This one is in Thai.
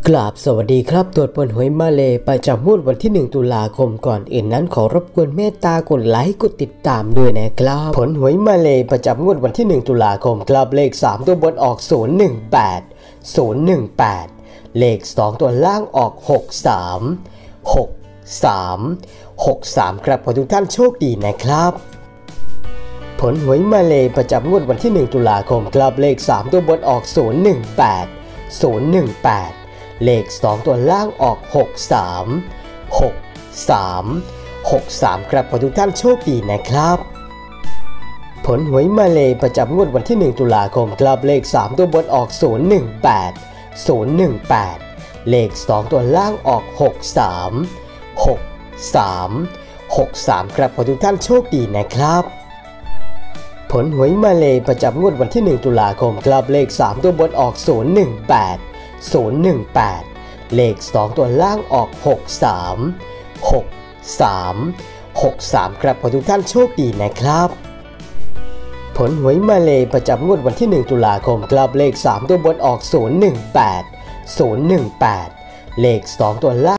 กราบสวัสดีครับตรวจผลหวยมาเลประจำงวดวันที่1ตุลาคมก่อนอื่นนั้นขอรบกวนเมตตากดไลค์กดติดตามด้วยนะครับผลหวยมาเลประจำงวดวันที่1ตุลาคมครับเลข3ตัวบนออก018เลข2ตัวล่างออก63ครับขอทุกท่านโชคดีนะครับผลหวยมาเลประจำงวดวันที่1ตุลาคมครับเลข3ตัวบนออก018เลข2ตัวล่างออก63ครับขอทุกท่านโชคดีนะครับผลหวยมาเลประจำงวดวันที่1ตุลาคมครับเลข3ตัวบนออก018เลข2ตัวล่างออก63ครับขอทุกท่านโชคดีนะครับผลหวยมาเลประจำงวดวันที่1ตุลาคมครับเลข3ตัวบนออก018เลข2ตัวล่างออก63ครับขอทุกท่านโชคดีนะครับผลหวยมาเลประจำงวดวันที่1ตุลาคมครับเลข3ตัวบนออก018เลข2ตัวล่าง